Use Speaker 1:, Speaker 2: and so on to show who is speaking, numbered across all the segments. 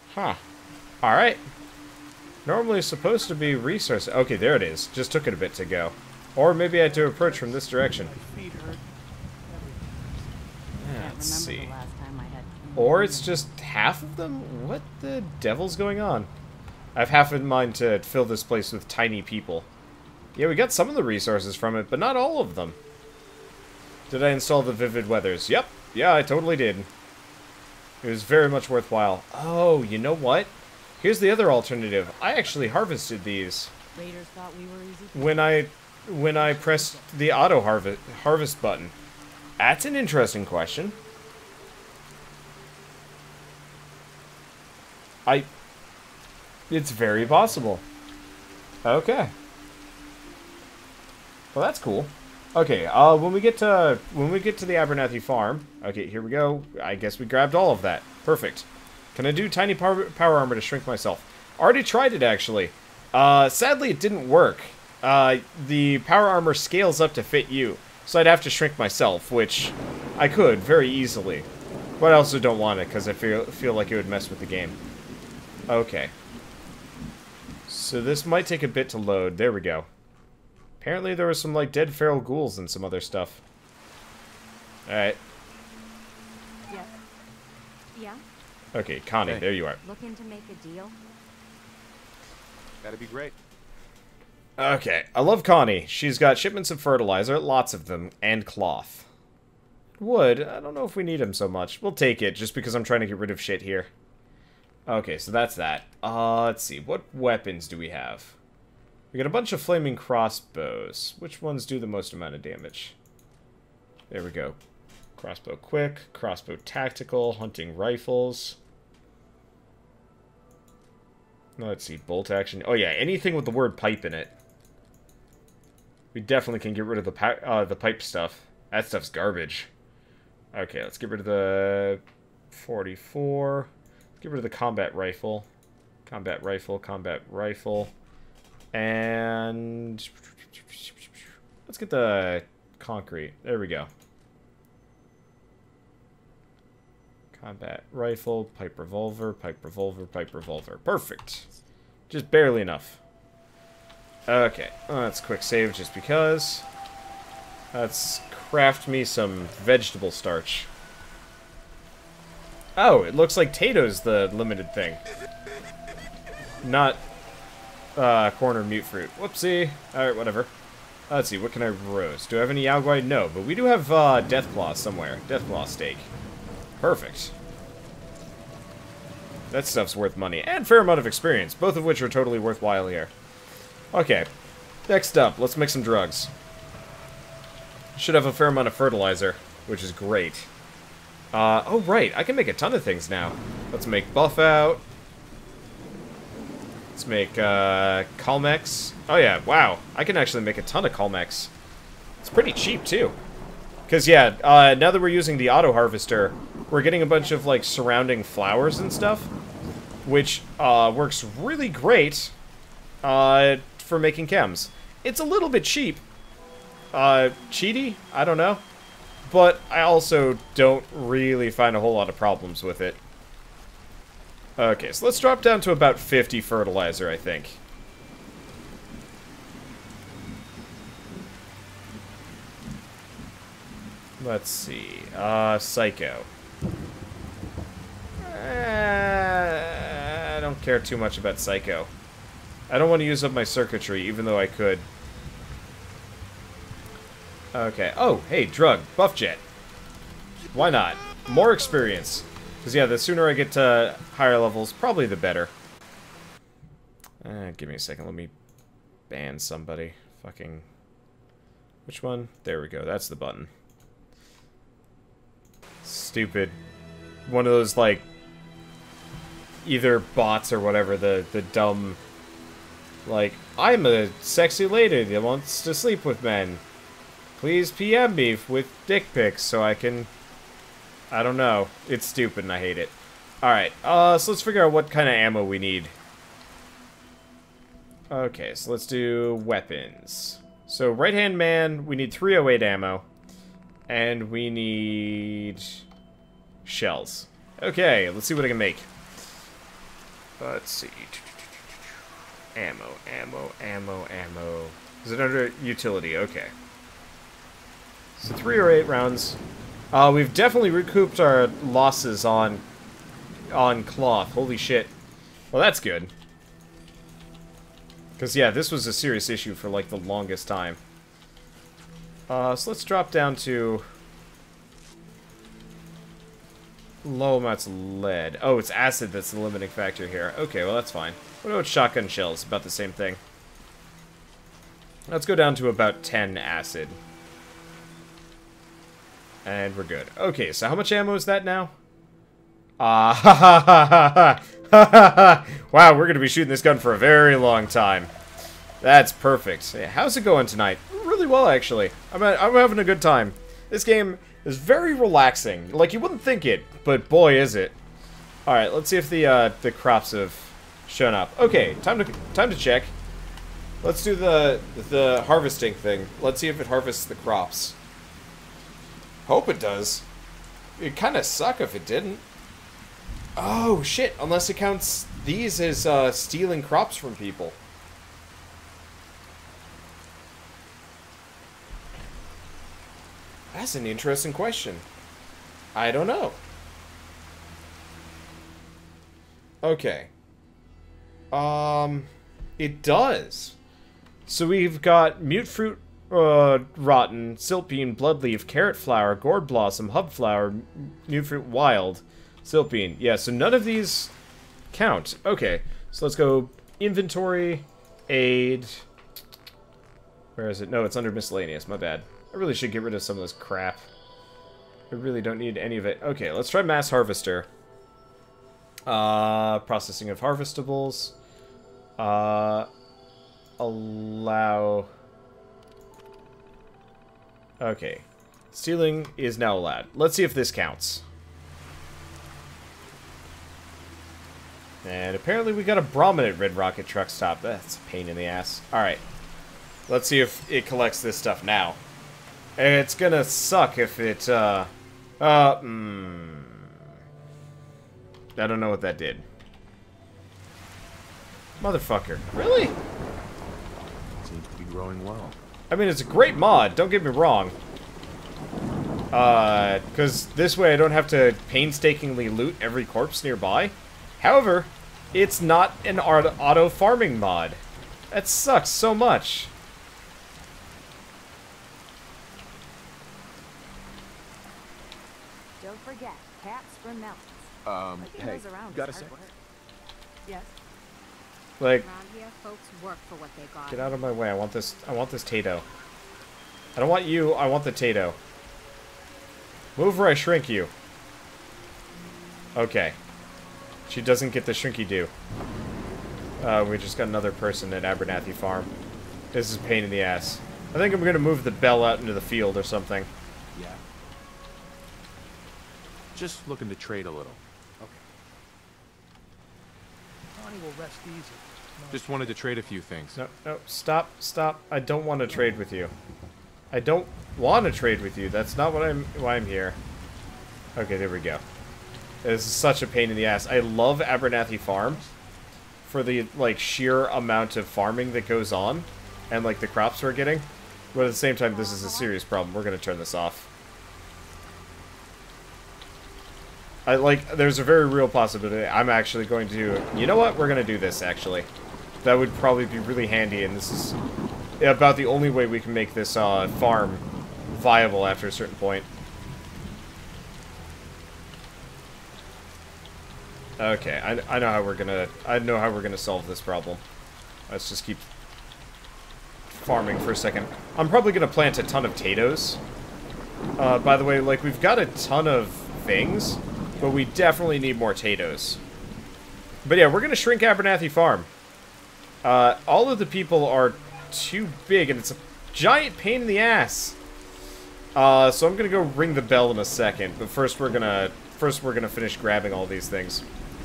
Speaker 1: Huh. Alright. Normally supposed to be resource. Okay, there it is. Just took it a bit to go. Or maybe I had to approach from this direction. Yeah, let's see. Or it's just half of them? What the devil's going on? I have half in mind to fill this place with tiny people. Yeah, we got some of the resources from it, but not all of them. Did I install the Vivid Weathers? Yep. Yeah, I totally did. It was very much worthwhile. Oh, you know what? Here's the other alternative. I actually harvested these.
Speaker 2: Raiders thought we were easy.
Speaker 1: When I pressed the auto harvest button. That's an interesting question. It's very possible. Okay. Well, that's cool. Okay, when we get to the Abernathy farm, okay, here we go. I guess we grabbed all of that. Perfect. Can I do tiny power armor to shrink myself? Already tried it, actually. Sadly, it didn't work. The power armor scales up to fit you, so I'd have to shrink myself, which I could very easily. But I also don't want it, because I feel like it would mess with the game. Okay. So this might take a bit to load. There we go. Apparently there was some, like, dead feral ghouls and some other stuff. Alright.
Speaker 2: Yeah. Yeah?
Speaker 1: Okay, Connie,
Speaker 3: Hey.
Speaker 1: there you are.
Speaker 2: Looking to make a deal?
Speaker 3: That'd be great.
Speaker 1: Okay, I love Connie. She's got shipments of fertilizer, lots of them, and cloth. Wood, I don't know if we need him so much. We'll take it, just because I'm trying to get rid of shit here. Okay, so that's that. Let's see, what weapons do we have? We got a bunch of flaming crossbows. Which ones do the most amount of damage? There we go. Crossbow quick, crossbow tactical, hunting rifles. Let's see, bolt action. Oh yeah, anything with the word pipe in it. We definitely can get rid of the pipe stuff. That stuff's garbage. Okay, let's get rid of the 44. Let's get rid of the combat rifle. Combat rifle, combat rifle. And let's get the concrete. There we go. Combat rifle, pipe revolver, pipe revolver, pipe revolver. Perfect. Just barely enough. Okay, let's quick save just because. Let's craft me some vegetable starch. Oh, it looks like Tato's the limited thing. Not corn or mute fruit. Whoopsie. Alright, whatever. Let's see, what can I roast? Do I have any Yaogwai? No, but we do have Deathclaw somewhere. Deathclaw steak. Perfect. That stuff's worth money. And fair amount of experience, both of which are totally worthwhile here. Okay. Next up, let's make some drugs. Should have a fair amount of fertilizer, which is great. Oh right, I can make a ton of things now. Let's make buff out. Let's make, Calmex. Oh yeah, wow. I can actually make a ton of Calmex. It's pretty cheap, too. Because, yeah, now that we're using the auto harvester, we're getting a bunch of, like, surrounding flowers and stuff. Which, works really great, for making chems. It's a little bit cheap. Cheaty? I don't know. But I also don't really find a whole lot of problems with it. Okay, so let's drop down to about 50 fertilizer, I think. Let's see. Psycho. I don't care too much about Psycho. I don't want to use up my circuitry, even though I could. Okay. Oh, hey, drug. Buff jet. Why not? More experience. Because, yeah, the sooner I get to higher levels, probably the better. Give me a second. Let me ban somebody. Fucking... Which one? There we go. That's the button. Stupid. One of those, like... Either bots or whatever, the dumb... Like, I'm a sexy lady that wants to sleep with men. Please PM me with dick pics so I can... I don't know. It's stupid and I hate it. Alright, so let's figure out what kind of ammo we need. Okay, so let's do weapons. So, right-hand man, we need 308 ammo. And we need... shells. Okay, let's see what I can make. Let's see. Ammo, ammo, ammo, ammo. Is it under utility? Okay. So 3 or 8 rounds. We've definitely recouped our losses on cloth. Holy shit. Well, that's good. Because, yeah, this was a serious issue for, like, the longest time. So let's drop down to low amounts of lead. Oh, it's acid that's the limiting factor here. Okay, well, that's fine. What about shotgun shells? About the same thing. Let's go down to about 10 acid. And we're good. Okay, so how much ammo is that now? Ha ha ha ha ha! Wow, we're gonna be shooting this gun for a very long time. That's perfect. Yeah, how's it going tonight? Really well, actually. I'm having a good time. This game is very relaxing. Like, you wouldn't think it, but boy, is it. Alright, let's see if the crops have shown up. Okay, time to check. Let's do the harvesting thing. Let's see if it harvests the crops. Hope it does. It'd kind of suck if it didn't. Oh, shit. Unless it counts these as stealing crops from people. That's an interesting question. I don't know. Okay. It does. So we've got mute fruit, rotten, siltbean, bloodleaf, carrot flower, gourd blossom, hub flower, mute fruit wild, siltbean. Yeah, so none of these count. Okay, so let's go inventory, aid. Where is it? No, it's under miscellaneous. My bad. I really should get rid of some of this crap. I really don't need any of it. Okay, let's try mass harvester. Processing of harvestables. Allow... Okay. Stealing is now allowed. Let's see if this counts. And apparently we got a prominent red rocket truck stop. That's a pain in the ass. Alright. Let's see if it collects this stuff now. It's gonna suck if it, I don't know what that did. Motherfucker. Really?
Speaker 3: Seems to be growing well.
Speaker 1: I mean, it's a great mod, don't get me wrong. Because this way I don't have to painstakingly loot every corpse nearby. However, it's not an auto farming mod. That sucks so much.
Speaker 2: Don't forget, cats for melons.
Speaker 3: Hey, got a sec?
Speaker 2: Yes.
Speaker 1: Like,
Speaker 2: Around here, folks work for what they got.
Speaker 1: get out of my way. I want this Tato. I don't want you, I want the Tato. Move or I shrink you. Okay. She doesn't get the shrinky-doo. We just got another person at Abernathy Farm. This is a pain in the ass. I think I'm gonna move the bell out into the field or something.
Speaker 3: Yeah. Just looking to trade a little.
Speaker 4: Okay. Connie will rest easy.
Speaker 3: Just wanted to trade a few things.
Speaker 1: No, stop. I don't want to trade with you. I don't want to trade with you. That's not why I'm here. Okay, there we go. This is such a pain in the ass. I love Abernathy Farm for the, like, sheer amount of farming that goes on and, like, the crops we're getting. But at the same time, this is a serious problem. We're going to turn this off. There's a very real possibility I'm actually going to... You know what? We're going to do this, actually. That would probably be really handy, and this is about the only way we can make this farm viable after a certain point. Okay, I know how we're gonna solve this problem. Let's just keep farming for a second. I'm probably gonna plant a ton of potatoes. By the way, like, we've got a ton of things, but we definitely need more potatoes. But yeah, we're gonna shrink Abernathy Farm. All of the people are too big, and it's a giant pain in the ass. So I'm gonna go ring the bell in a second, but first we're gonna finish grabbing all these things.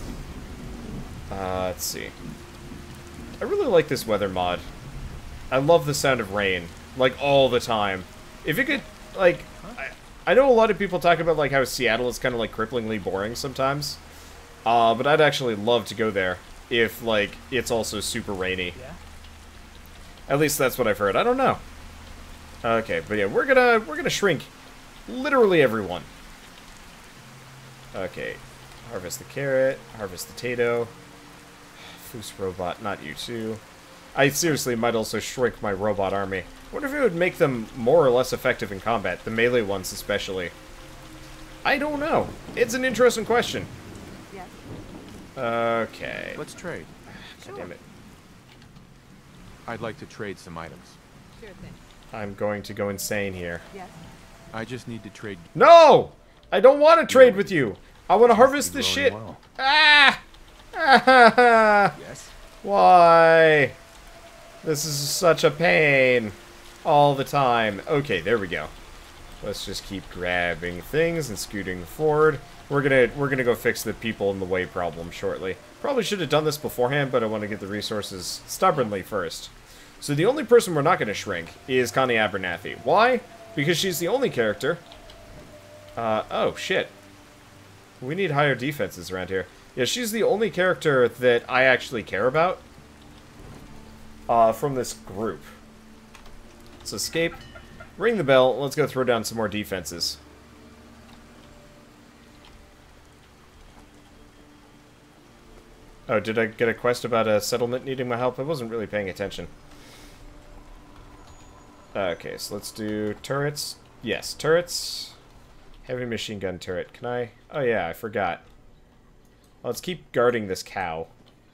Speaker 1: Let's see. I really like this weather mod. I love the sound of rain, like, all the time. If it could, like, I know a lot of people talk about, like, how Seattle is kind of, like, cripplingly boring sometimes. But I'd actually love to go there. if, like, it's also super rainy.
Speaker 4: Yeah.
Speaker 1: At least that's what I've heard. I don't know. Okay, but yeah, we're gonna shrink literally everyone. Okay. Harvest the carrot, harvest the potato. Foos robot, not you too. I seriously might also shrink my robot army. I wonder if it would make them more or less effective in combat, the melee ones especially. I don't know. It's an interesting question.
Speaker 2: Yes.
Speaker 1: Okay.
Speaker 3: Let's trade.
Speaker 1: God damn it.
Speaker 3: I'd like to trade some items.
Speaker 2: Sure thing.
Speaker 1: I'm going to go insane here.
Speaker 2: Yes.
Speaker 3: I just need to trade.
Speaker 1: No! I don't want to trade with you! I want to harvest this shit!
Speaker 3: Well.
Speaker 1: Ah!
Speaker 3: Yes.
Speaker 1: Why? This is such a pain. All the time. Okay, there we go. Let's just keep grabbing things and scooting forward. We're gonna go fix the people in the way problem shortly. Probably should have done this beforehand, but I want to get the resources stubbornly first. So the only person we're not gonna shrink is Connie Abernathy. Why? Because she's the only character. Oh shit. We need higher defenses around here. Yeah, she's the only character that I actually care about. From this group. Let's escape. Ring the bell. Let's go throw down some more defenses. Oh, did I get a quest about a settlement needing my help? I wasn't really paying attention. Okay, so let's do turrets. Yes, turrets. Heavy machine gun turret. Can I? Oh yeah, I forgot. Let's keep guarding this cow.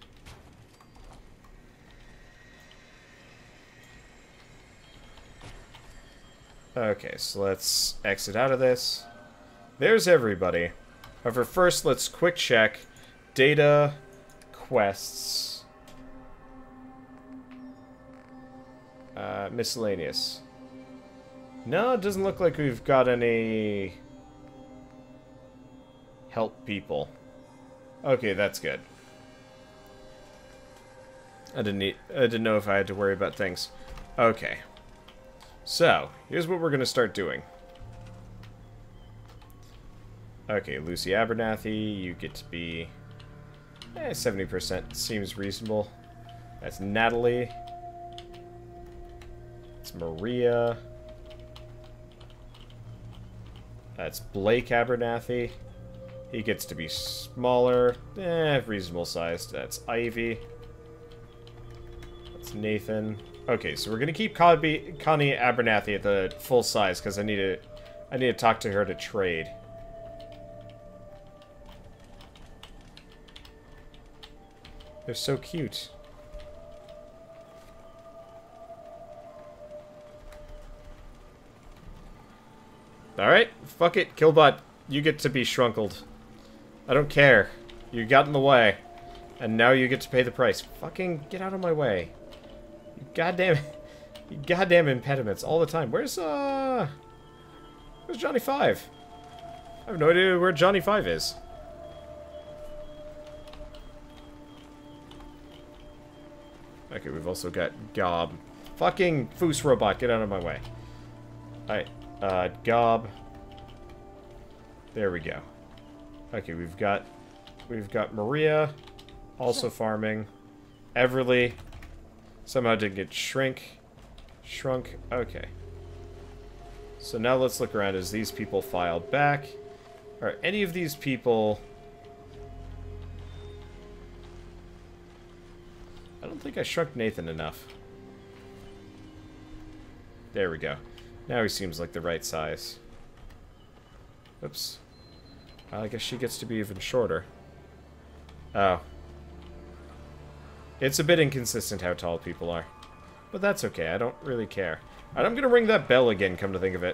Speaker 1: Okay, so let's exit out of this. There's everybody. However, first let's quick check data, quests, miscellaneous. No, it doesn't look like we've got any help people. Okay, that's good. I didn't know if I had to worry about things. Okay. So, here's what we're going to start doing. Okay, Lucy Abernathy, you get to be 70% seems reasonable. That's Natalie. It's Maria. That's Blake Abernathy. He gets to be smaller, reasonable sized. That's Ivy. That's Nathan. Okay, so we're gonna keep Connie Abernathy at the full size because I need to talk to her to trade. They're so cute. Alright, fuck it, Killbot. You get to be shrunkled. I don't care. You got in the way. And now you get to pay the price. Fucking get out of my way. You goddamn impediments all the time. Where's Johnny 5? I have no idea where Johnny 5 is. Okay, we've also got Gob. Fucking Foos robot, get out of my way. Alright, Gob. There we go. Okay, we've got Maria, also farming. Everly somehow didn't get shrunk. Okay. So now let's look around as these people file back. Are any of these people... I don't think I shrunk Nathan enough. There we go. Now he seems like the right size. Oops. I guess she gets to be even shorter. Oh. It's a bit inconsistent how tall people are. But that's okay, I don't really care. Alright, I'm gonna ring that bell again, come to think of it.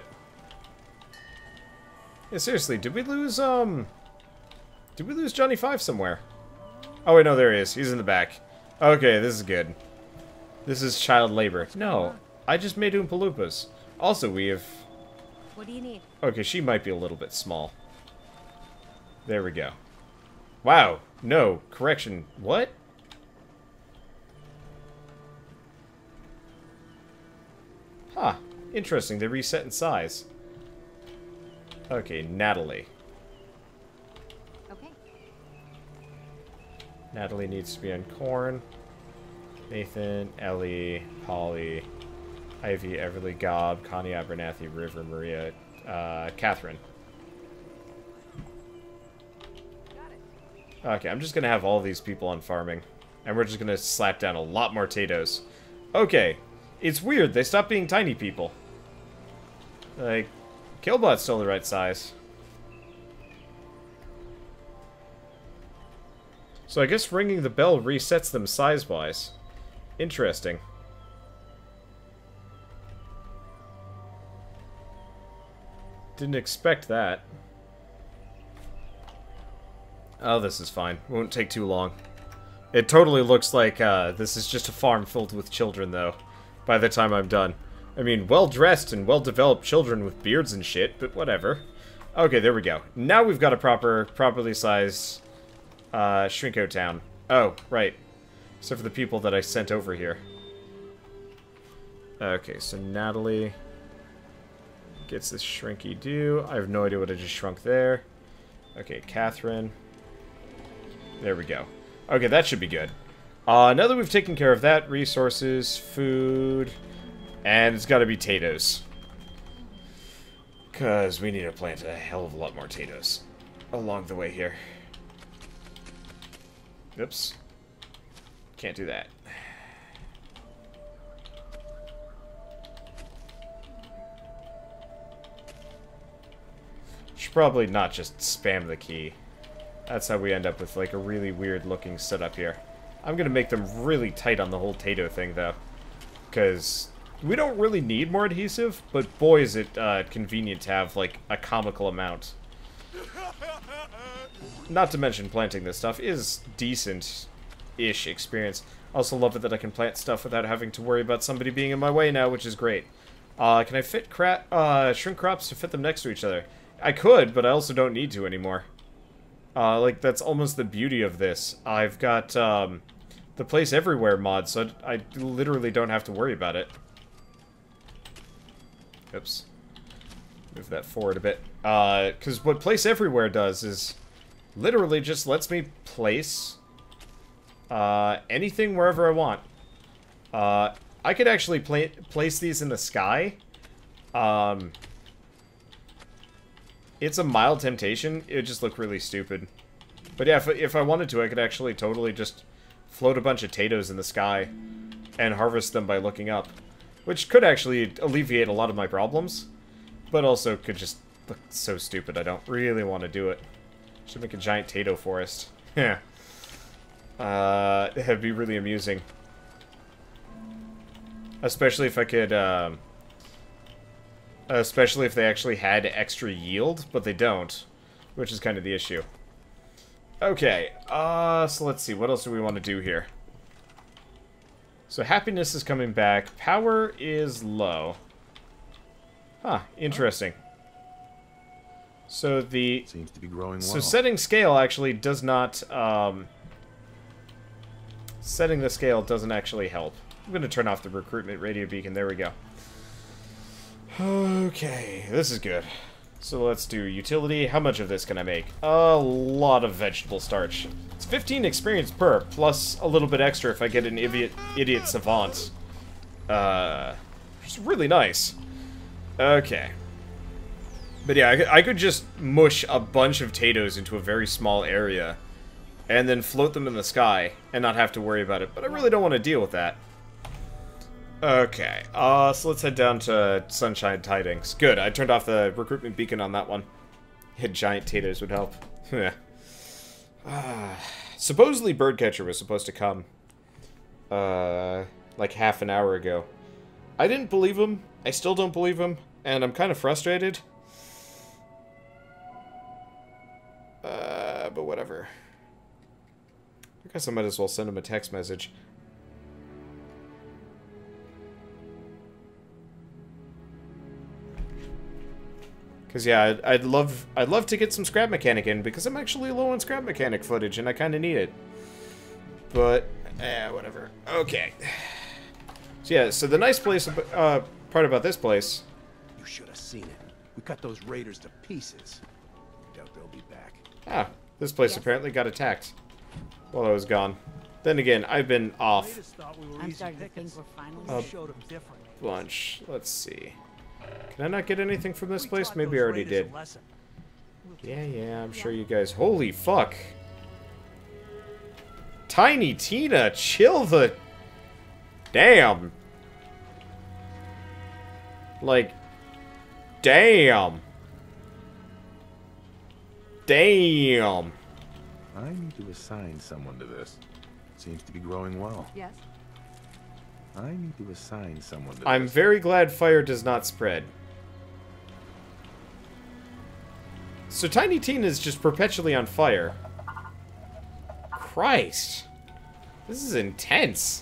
Speaker 1: Yeah, seriously, did we lose Johnny 5 somewhere? Oh wait, no, there he is. He's in the back. Okay, this is good. This is child labor. No, I just made Oompa Loompas. Also, we have...
Speaker 2: What do you need?
Speaker 1: Okay, she might be a little bit small. There we go. Wow. No. Correction. What? Huh. Interesting. They reset in size. Okay, Natalie.
Speaker 2: Okay.
Speaker 1: Natalie needs to be on corn. Nathan, Ellie, Polly, Ivy, Everly, Gob, Connie, Abernathy, River, Maria, Catherine. Okay, I'm just gonna have all these people on farming. And we're just gonna slap down a lot more potatoes. Okay. It's weird, they stopped being tiny people. Like, Killbot's still the right size. So I guess ringing the bell resets them size-wise. Interesting. Didn't expect that. Oh, this is fine. Won't take too long. It totally looks like this is just a farm filled with children, though, by the time I'm done. I mean, well-dressed and well-developed children with beards and shit, but whatever. Okay, there we go. Now we've got a properly sized Shrinko town. Oh, right. Except for the people that I sent over here. Okay, so Natalie gets this shrinky do. I have no idea what I just shrunk there. Okay, Catherine. There we go. Okay, that should be good. Now that we've taken care of that, resources, food, and it's got to be potatoes. Because we need to plant a hell of a lot more potatoes along the way here. Oops. Can't do that. Should probably not just spam the key. That's how we end up with like a really weird looking setup here. I'm gonna make them really tight on the whole Tato thing though. Because we don't really need more adhesive, but boy is it convenient to have like a comical amount. Not to mention planting this stuff is decent-ish experience. I also love it that I can plant stuff without having to worry about somebody being in my way now, which is great. Can I fit shrimp crops to fit them next to each other? I could, but I also don't need to anymore. Like, that's almost the beauty of this. I've got, the Place Everywhere mod, so I literally don't have to worry about it. Oops. Move that forward a bit. Because what Place Everywhere does is literally just lets me place anything wherever I want. I could actually place these in the sky. It's a mild temptation. It would just look really stupid. But yeah, if I wanted to, I could actually totally just float a bunch of potatoes in the sky and harvest them by looking up. Which could actually alleviate a lot of my problems. But also could just look so stupid. I don't really want to do it. Should make a giant tato forest. Yeah. It'd be really amusing. Especially if I could, especially if they actually had extra yield, but they don't. Which is kind of the issue. Okay, so let's see. What else do we want to do here? So happiness is coming back. Power is low. Huh, interesting. So the...
Speaker 3: Seems to be growing well.
Speaker 1: So setting scale actually does not, setting the scale doesn't actually help. I'm going to turn off the recruitment radio beacon. There we go. Okay, this is good. So let's do utility. How much of this can I make? A lot of vegetable starch. It's 15 experience per, plus a little bit extra if I get an idiot savant. It's really nice. Okay. But yeah, I could just mush a bunch of potatoes into a very small area and then float them in the sky and not have to worry about it. But I really don't want to deal with that. Okay, so let's head down to Sunshine Tidings. Good, I turned off the recruitment beacon on that one. Hit giant potatoes would help. Supposedly Birdcatcher was supposed to come, like half an hour ago. I didn't believe him, I still don't believe him, and I'm kind of frustrated. But whatever. I guess I might as well send him a text message. Because yeah, I'd love to get some scrap mechanic in because I'm actually low on scrap mechanic footage and I kind of need it. But whatever. Okay. So yeah, so the nice place part about this place.
Speaker 4: You should have seen it. We cut those raiders to pieces. Doubt they'll be back.
Speaker 1: Ah, this place
Speaker 2: Yes.
Speaker 1: apparently got attacked. while I was gone. Then again, I've been off
Speaker 4: Raiders thought we were
Speaker 2: I'm
Speaker 4: easy
Speaker 2: starting to think
Speaker 4: pickings.
Speaker 2: we're finally.
Speaker 4: We showed them different.
Speaker 1: bunch. Let's see. Can I not get anything from this
Speaker 4: We
Speaker 1: place?
Speaker 4: taught
Speaker 1: Maybe I
Speaker 4: those
Speaker 1: already
Speaker 4: raiders a
Speaker 1: did.
Speaker 4: lesson.
Speaker 1: Yeah, I'm sure you guys... Holy fuck! Tiny Tina, chill the... Damn! Like... Damn! Damn!
Speaker 5: I need to assign someone to this. Seems to be growing well.
Speaker 2: Yes.
Speaker 5: I need to assign someone to
Speaker 1: I'm
Speaker 5: this.
Speaker 1: very glad fire does not spread. So Tiny Tina is just perpetually on fire. Christ. This is intense.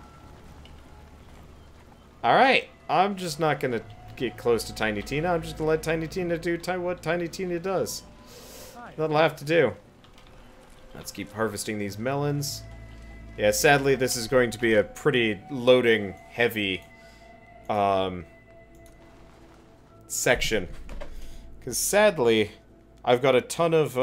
Speaker 1: Alright. I'm just not going to get close to Tiny Tina. I'm just going to let Tiny Tina do what Tiny Tina does. That'll have to do. Let's keep harvesting these melons. Yeah, sadly, this is going to be a pretty loading, heavy section. Because sadly, I've got a ton of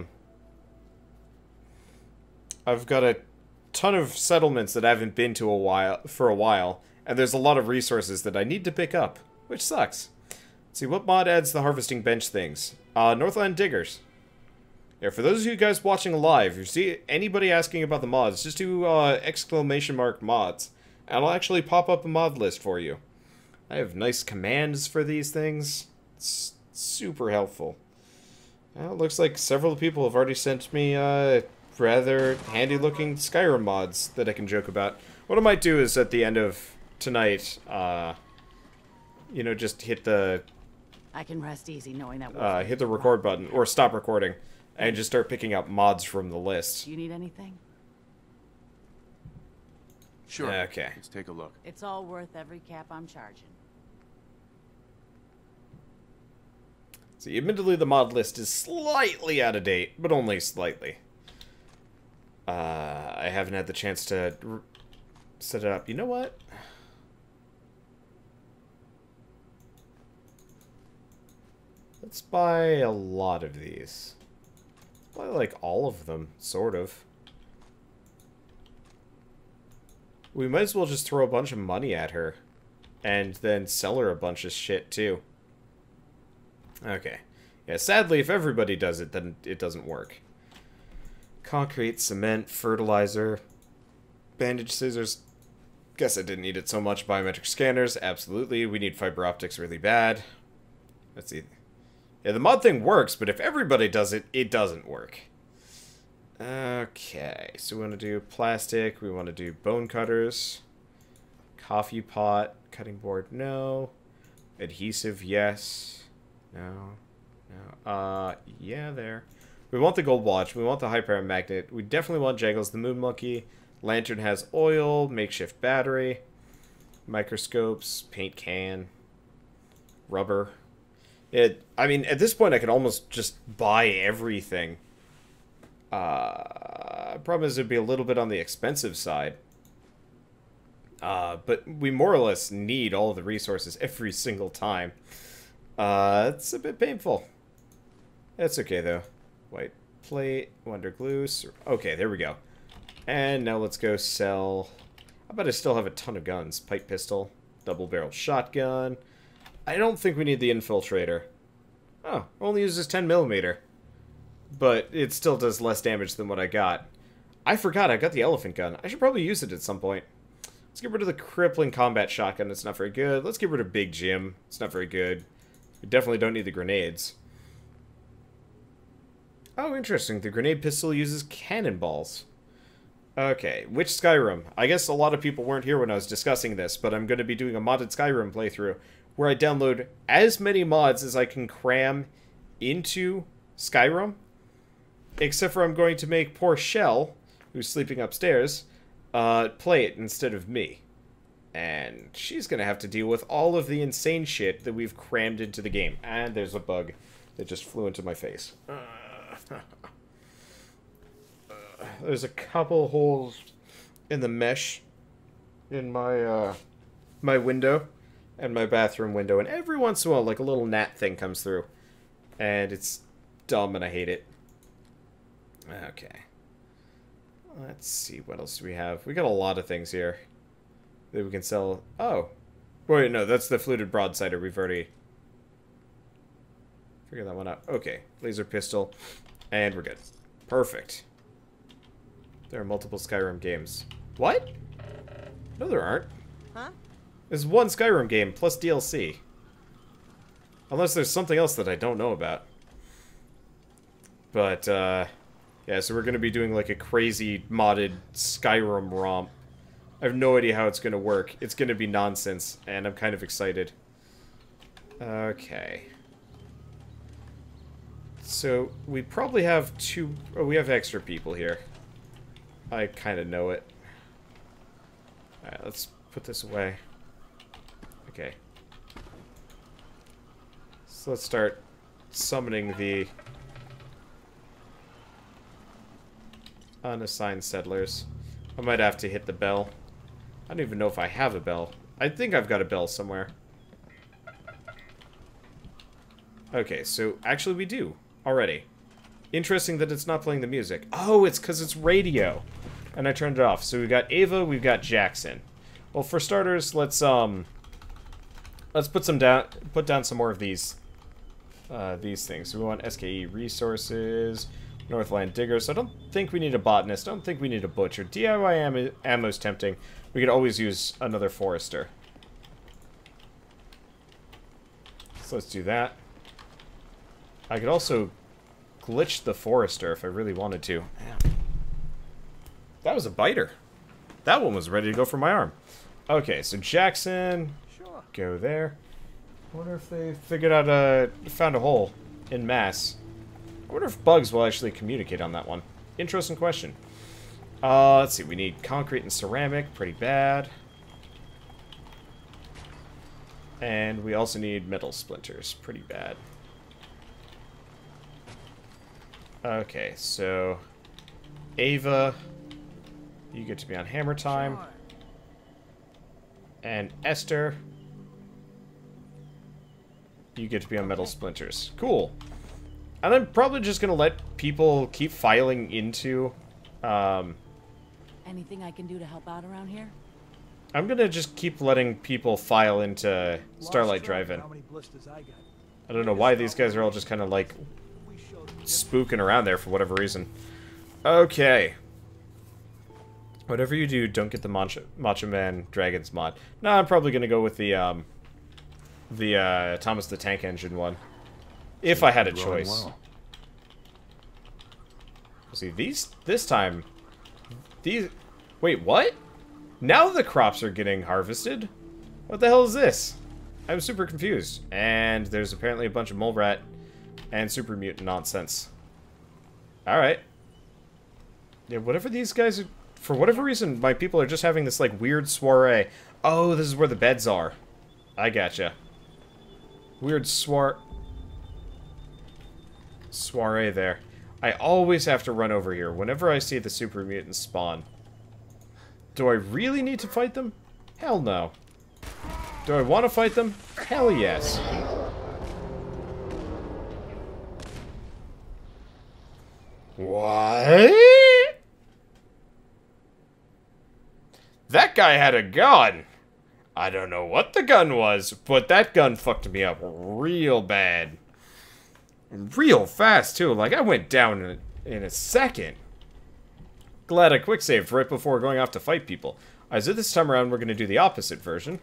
Speaker 1: settlements that I haven't been to for a while, and there's a lot of resources that I need to pick up, which sucks. Let's see, what mod adds the harvesting bench things? Northland Diggers. Yeah, for those of you guys watching live, if you see anybody asking about the mods, just do exclamation mark mods, and I'll actually pop up a mod list for you. I have nice commands for these things. It's super helpful. Well, it looks like several people have already sent me rather handy-looking Skyrim mods that I can joke about. What I might do is at the end of tonight, you know, just hit the
Speaker 2: I can rest easy knowing that.
Speaker 1: hit the record button or stop recording. And just start picking up mods from the list.
Speaker 2: Do you need anything?
Speaker 3: Sure.
Speaker 1: Okay.
Speaker 3: Let's take a look.
Speaker 2: It's all worth every cap I'm charging.
Speaker 1: See, admittedly, the mod list is slightly out of date, but only slightly. I haven't had the chance to set it up. You know what? Let's buy a lot of these. Probably like all of them, sort of. We might as well just throw a bunch of money at her. And then sell her a bunch of shit, too. Okay. Yeah, sadly, if everybody does it, then it doesn't work. Concrete, cement, fertilizer, bandage scissors. Guess I didn't need it so much. Biometric scanners, absolutely. We need fiber optics really bad. Let's see. Yeah, the mod thing works, but if everybody does it, it doesn't work. Okay, so we want to do plastic, we want to do bone cutters, coffee pot, cutting board, no. Adhesive, yes. No. No. Yeah, there. We want the gold watch, we want the high power magnet, we definitely want Jaggles the moon monkey. Lantern has oil, makeshift battery, microscopes, paint can, rubber. I mean, at this point, I could almost just buy everything. Problem is, it'd be a little bit on the expensive side. But we more or less need all the resources every single time. It's a bit painful. That's okay, though. White plate, wonder glue. Okay, there we go. And now let's go sell... I bet I still have a ton of guns. Pipe pistol, double-barrel shotgun... I don't think we need the infiltrator. Oh, only uses 10mm. But it still does less damage than what I got. I forgot I got the elephant gun. I should probably use it at some point. Let's get rid of the crippling combat shotgun. It's not very good. Let's get rid of Big Jim. It's not very good. We definitely don't need the grenades. Oh, interesting. The grenade pistol uses cannonballs. Okay, which Skyrim? I guess a lot of people weren't here when I was discussing this, but I'm going to be doing a modded Skyrim playthrough where I download as many mods as I can cram into Skyrim. Except for I'm going to make poor Shell, who's sleeping upstairs, play it instead of me. And she's going to have to deal with all of the insane shit that we've crammed into the game. And there's a bug that just flew into my face. There's a couple holes in the mesh in my my window and my bathroom window, and every once in a while, like a little gnat thing comes through, and it's dumb and I hate it. Okay, Let's see, what else do we have? We got a lot of things here that we can sell. Oh. Wait, no, that's the fluted broadsider. We've already figured that one out. Okay, laser pistol. And we're good. Perfect. There are multiple Skyrim games. What? No, there aren't.
Speaker 6: Huh?
Speaker 1: There's one Skyrim game plus DLC. Unless there's something else that I don't know about. But, yeah, so we're going to be doing like a crazy modded Skyrim romp. I have no idea how it's going to work. It's going to be nonsense, and I'm kind of excited. Okay. So, we probably have we have extra people here. I kind of know it. Alright, let's put this away. Okay. So let's start summoning the unassigned settlers. I might have to hit the bell. I don't even know if I have a bell. I think I've got a bell somewhere. Okay, so actually we do already. Interesting that it's not playing the music. Oh, it's because it's radio. And I turned it off. So we've got Ava, we've got Jackson. Well, for starters, let's put down some more of these things. So we want SKE resources, Northland diggers. So I don't think we need a botanist. I don't think we need a butcher. DIY ammo's tempting. We could always use another forester. So let's do that. I could also glitch the forester if I really wanted to. That was a biter. That one was ready to go for my arm. Okay, so Jackson, go there. I wonder if they figured out found a hole in mass. I wonder if bugs will actually communicate on that one. Interesting question. Let's see, we need concrete and ceramic, pretty bad. And we also need metal splinters, pretty bad. Okay, so Ava, you get to be on hammer time. And Esther, you get to be on metal splinters. Cool. And I'm probably just going to let people keep filing into...
Speaker 2: Anything I can do to help out around here?
Speaker 1: I'm going to just keep letting people file into Starlight Drive-In. I don't know why these guys are all just kind of like spooking around there for whatever reason. Okay. Whatever you do, don't get the Macho Man Dragons mod. No, I'm probably going to go with the Thomas the Tank Engine one. If I had a choice.
Speaker 5: Well.
Speaker 1: See, this time... Wait, what? Now the crops are getting harvested? What the hell is this? I'm super confused. And there's apparently a bunch of mole rat and super mutant nonsense. Alright. Yeah, whatever these guys are... For whatever reason, my people are just having this, like, weird soiree. Oh, this is where the beds are. I gotcha. Weird soiree there. I always have to run over here whenever I see the super mutants spawn. Do I really need to fight them? Hell no. Do I want to fight them? Hell yes. What? That guy had a gun. I don't know what the gun was, but that gun fucked me up real bad. Real fast, too. Like, I went down in a second. Glad I quick-saved right before going off to fight people. Alright, so this time around, we're going to do the opposite version.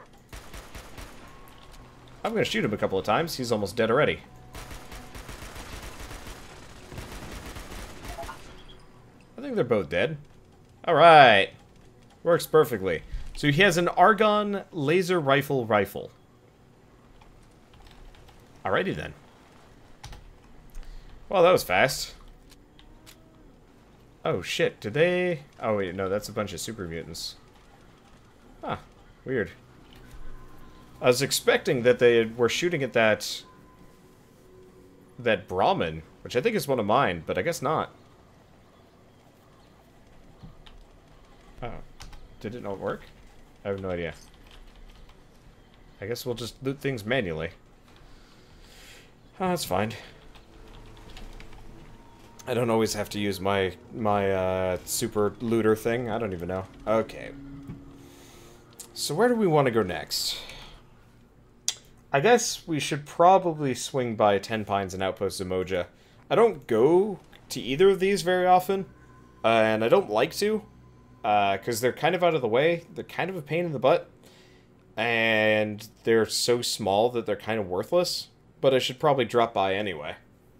Speaker 1: I'm going to shoot him a couple of times. He's almost dead already. I think they're both dead. Alright. Works perfectly. So he has an Argon laser rifle. Alrighty then. Well, that was fast. Oh shit, did they... Oh wait, no, that's a bunch of super mutants. Huh, weird. I was expecting that they were shooting at that Brahmin, which I think is one of mine, but I guess not. Oh. Did it not work? I have no idea. I guess we'll just loot things manually. Oh, that's fine. I don't always have to use my super looter thing. I don't even know. Okay. So where do we want to go next? I guess we should probably swing by Ten Pines and Outpost Zimoja. I don't go to either of these very often, and I don't like to, because they're kind of out of the way. They're kind of a pain in the butt, and they're so small that they're kind of worthless, but I should probably drop by anyway.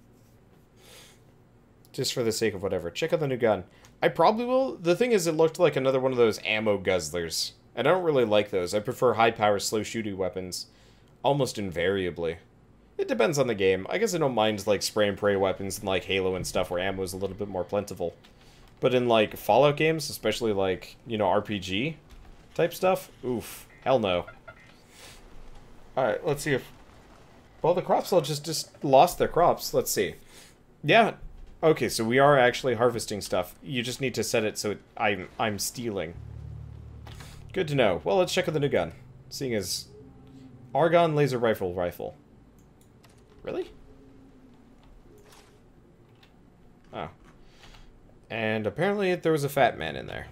Speaker 1: Just for the sake of whatever. Check out the new gun. I probably will. The thing is, it looked like another one of those ammo guzzlers. I don't really like those. I prefer high-power, slow-shooting weapons. Almost invariably. It depends on the game. I guess I don't mind, like, spray and pray weapons in, like, Halo and stuff where ammo is a little bit more plentiful. But in, like, Fallout games, especially, like, you know, RPG type stuff, oof. Hell no. Alright, let's see if... Well, the crops all just lost their crops. Let's see. Yeah. Okay, so we are actually harvesting stuff. You just need to set it so I'm stealing. Good to know. Well, let's check out the new gun. Seeing as... Argon laser rifle. Really? Oh. And apparently there was a fat man in there.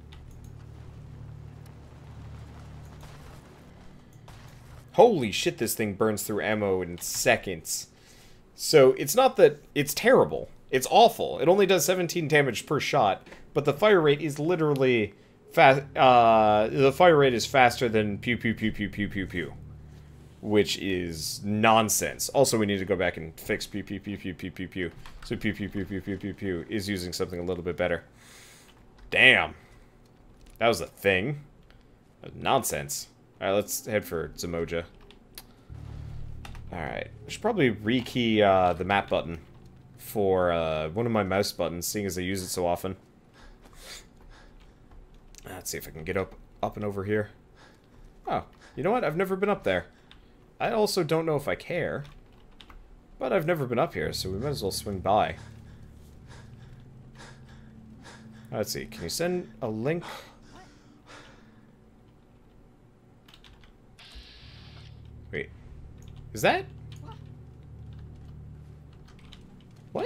Speaker 1: Holy shit, this thing burns through ammo in seconds. So, it's not that it's terrible. It's awful. It only does 17 damage per shot, but the fire rate is literally fast. The fire rate is faster than pew pew pew pew pew pew pew, which is nonsense. Also, we need to go back and fix pew pew pew pew pew pew pew. So pew pew pew pew pew pew pew is using something a little bit better. Damn, that was a thing. Nonsense. All right, let's head for Zimoja. All right, I should probably rekey the map button for one of my mouse buttons, seeing as I use it so often. Let's see if I can get up and over here. Oh, you know what? I've never been up there. I also don't know if I care, but I've never been up here, so we might as well swing by. Let's see. Can you send a link? Wait. Is that? What?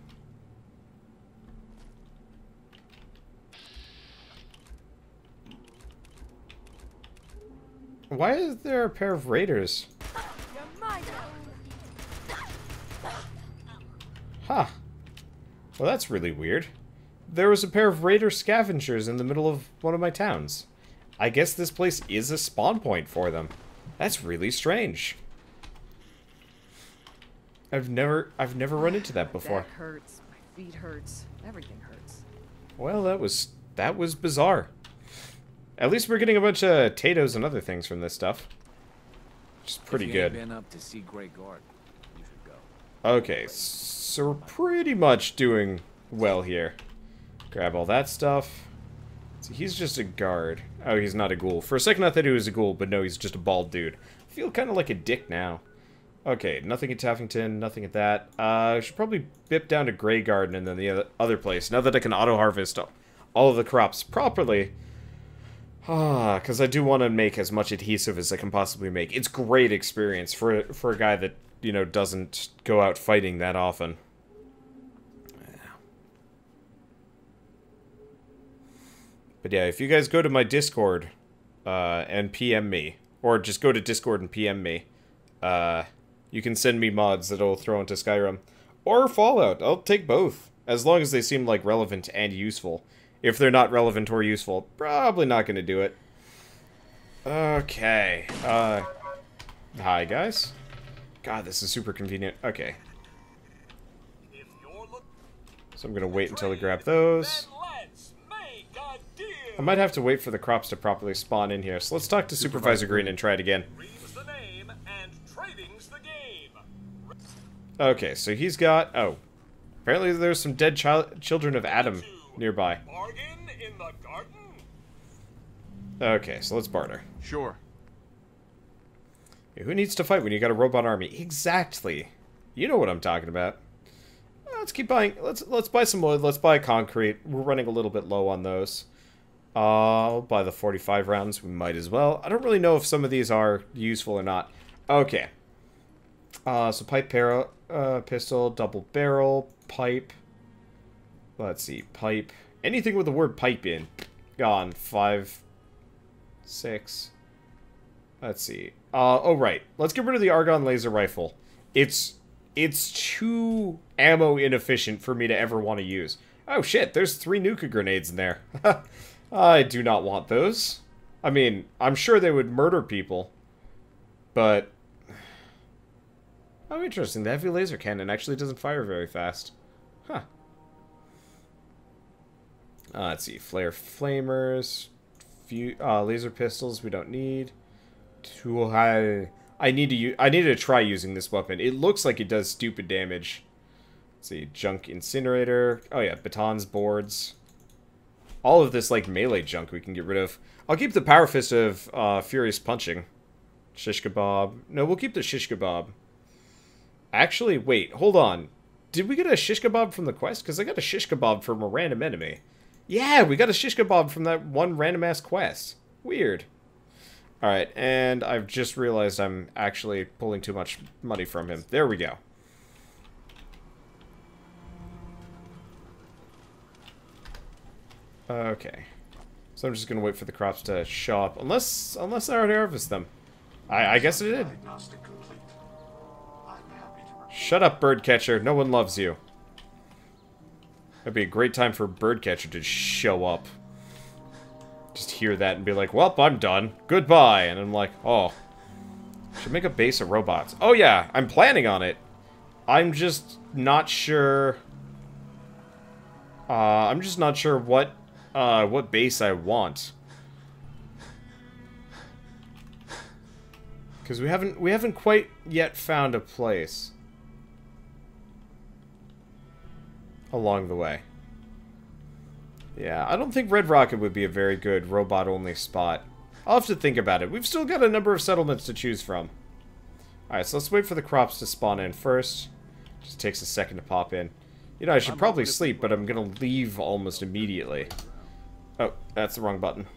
Speaker 1: Why is there a pair of raiders? Huh. Well, that's really weird. There was a pair of raider scavengers in the middle of one of my towns. I guess this place is a spawn point for them. That's really strange. I've never run into that before.
Speaker 6: Back hurts, my feet hurts, everything hurts.
Speaker 1: Well, that was bizarre. At least we're getting a bunch of potatoes and other things from this stuff. Which is pretty good.
Speaker 4: Been up to see Grey Guard, you should go.
Speaker 1: Okay, so we're pretty much doing well here. Grab all that stuff. So he's just a guard. Oh, he's not a ghoul. For a second I thought he was a ghoul, but no, he's just a bald dude. I feel kind of like a dick now. Okay, nothing at Taffington, nothing at that. I should probably bip down to Grey Garden and then the other place, now that I can auto-harvest all of the crops properly. Because I do want to make as much adhesive as I can possibly make. It's great experience for a guy that, you know, doesn't go out fighting that often. But yeah, if you guys go to my Discord and PM me, or just go to Discord and PM me, you can send me mods that I'll throw into Skyrim. Or Fallout. I'll take both. As long as they seem like relevant and useful. If they're not relevant or useful, probably not going to do it. Okay. Hi, guys. God, this is super convenient. Okay. So I'm going to wait until we grab those. I might have to wait for the crops to properly spawn in here. So let's talk to Supervisor Green and try it again. Okay, so he's got... Oh. Apparently there's some dead children of Adam nearby. Okay, so let's barter.
Speaker 3: Sure.
Speaker 1: Hey, who needs to fight when you got a robot army? Exactly. You know what I'm talking about. Let's keep buying. Let's buy some wood. Let's buy concrete. We're running a little bit low on those. I'll buy the 45 rounds. We might as well. I don't really know if some of these are useful or not. Okay. So pipe barrel, pistol, double barrel, pipe. Let's see. Pipe. Anything with the word pipe in. Gone. 5, 6. Let's see. Oh, right. Let's get rid of the argon laser rifle. It's too ammo inefficient for me to ever want to use. Oh, shit. There's 3 nuka grenades in there. I do not want those. I mean, I'm sure they would murder people. But... oh, interesting. The heavy laser cannon actually doesn't fire very fast. Huh. Let's see. Flare flamers. Laser pistols we don't need. Too high. I need to try using this weapon. It looks like it does stupid damage. Let's see. Junk incinerator. Oh yeah, batons, boards. All of this like melee junk we can get rid of. I'll keep the power fist of furious punching. Shish kebab. No, we'll keep the shish kebab. Actually, wait, hold on. Did we get a shish kebab from the quest? Because I got a shish kebab from a random enemy. Yeah, we got a shish kebab from that one random-ass quest. Weird. Alright, and I've just realized I'm actually pulling too much money from him. There we go. Okay. So I'm just going to wait for the crops to show up. Unless I already harvest them. I guess I did. Shut up, birdcatcher. No one loves you. That'd be a great time for a birdcatcher to show up. Just hear that and be like, well, I'm done. Goodbye. And I'm like, oh. Should make a base of robots. Oh, yeah. I'm planning on it. I'm just not sure... I'm just not sure what base I want. Because we haven't quite yet found a place along the way. Yeah, I don't think Red Rocket would be a very good robot-only spot. I'll have to think about it. We've still got a number of settlements to choose from. Alright, so let's wait for the crops to spawn in first. Just takes a second to pop in. You know, I should probably sleep, but I'm gonna leave almost immediately. Oh, that's the wrong button.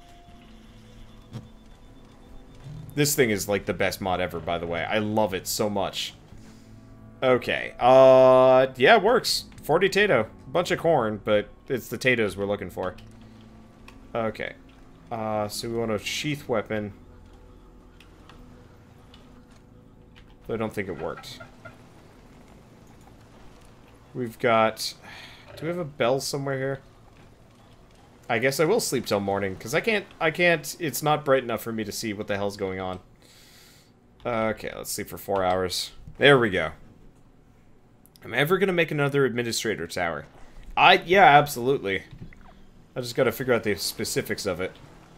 Speaker 1: This thing is like the best mod ever, by the way. I love it so much. Okay, yeah, it works. 40 tato. Bunch of corn, but it's the potatoes we're looking for. Okay. So we want a sheath weapon. But I don't think it worked. We've got... do we have a bell somewhere here? I guess I will sleep till morning, because I can't, it's not bright enough for me to see what the hell's going on. Okay, let's sleep for 4 hours. There we go. Am I ever going to make another administrator tower? Yeah, absolutely. I just got to figure out the specifics of it.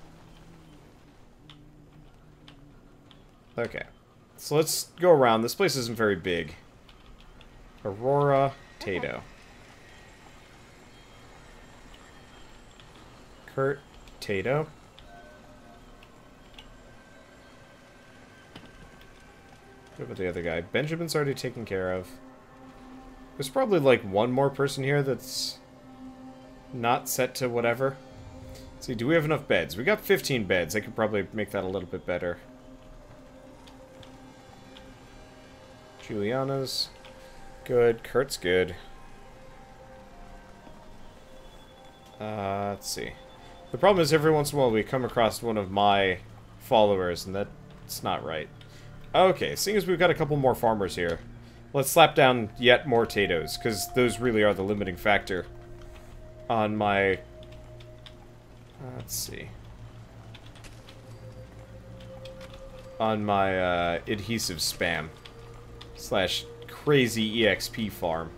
Speaker 1: Okay. So let's go around. This place isn't very big. Aurora, Tato. Kurt, Tato. What about the other guy? Benjamin's already taken care of. There's probably like one more person here that's not set to whatever. Let's see, do we have enough beds? We got 15 beds. I could probably make that a little bit better. Juliana's good. Kurt's good. Let's see. The problem is every once in a while we come across one of my followers, and that's not right. Okay, seeing as we've got a couple more farmers here, let's slap down yet more potatoes, because those really are the limiting factor on my... let's see. On my adhesive spam slash crazy EXP farm.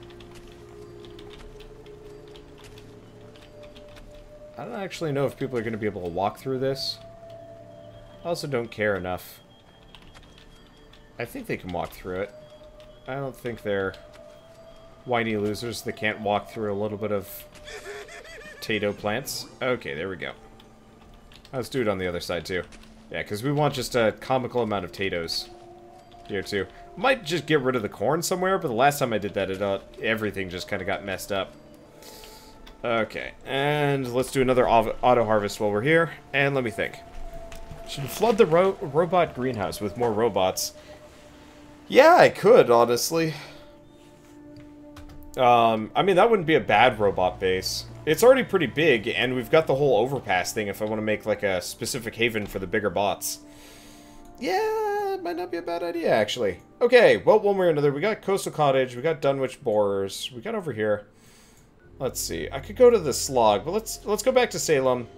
Speaker 1: I don't actually know if people are going to be able to walk through this. I also don't care enough. I think they can walk through it. I don't think they're whiny losers that can't walk through a little bit of potato plants. Okay, there we go. Let's do it on the other side, too. Yeah, because we want just a comical amount of potatoes here, too. Might just get rid of the corn somewhere, but the last time I did that, everything just kind of got messed up. Okay, and let's do another auto-harvest while we're here, and let me think. Should we flood the robot greenhouse with more robots? Yeah, I could, honestly. I mean, that wouldn't be a bad robot base. It's already pretty big, and we've got the whole overpass thing if I want to make, like, a specific haven for the bigger bots. Yeah, it might not be a bad idea, actually. Okay, well, one way or another, we got Coastal Cottage, we got Dunwich Borers, we got over here. Let's see, I could go to the Slog, but let's go back to Salem.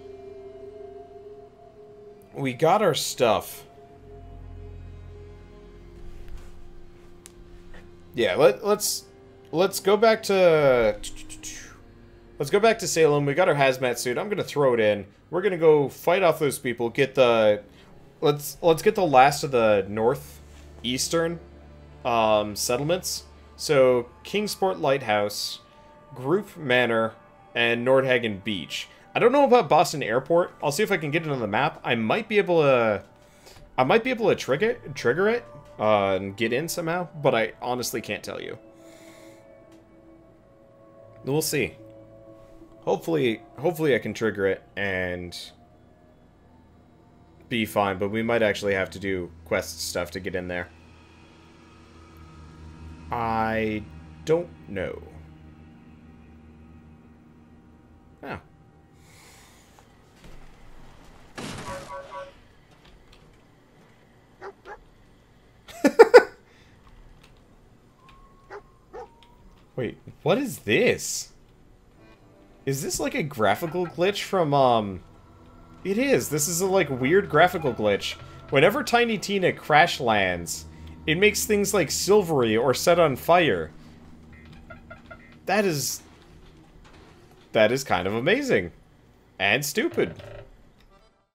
Speaker 1: We got our stuff. Yeah, let's go back to... Let's go back to Salem. We got our hazmat suit. I'm gonna throw it in. We're gonna go fight off those people. Get the... Let's get the last of the northeastern settlements. So, Kingsport Lighthouse, Group Manor, and Nordhagen Beach. I don't know about Boston Airport. I'll see if I can get it on the map. I might be able to... trigger it and get in somehow, but I honestly can't tell you. We'll see. Hopefully I can trigger it and be fine, but we might actually have to do quest stuff to get in there. I don't know. Oh. Wait, what is this? Is this like a graphical glitch from, It is. This is a, like, weird graphical glitch. Whenever Tiny Tina crash lands, it makes things, like, silvery or set on fire. That is kind of amazing. And stupid.